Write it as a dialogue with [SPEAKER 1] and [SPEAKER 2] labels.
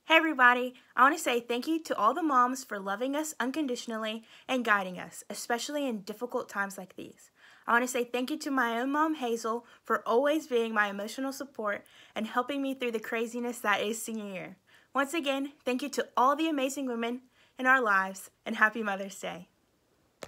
[SPEAKER 1] Hey everybody, I want to say thank you to all the moms for loving us unconditionally and guiding us, especially in difficult times like these. I want to say thank you to my own mom, Hazel, for always being my emotional support and helping me through the craziness that is senior year. Once again, thank you to all the amazing women in our lives, and happy Mother's Day.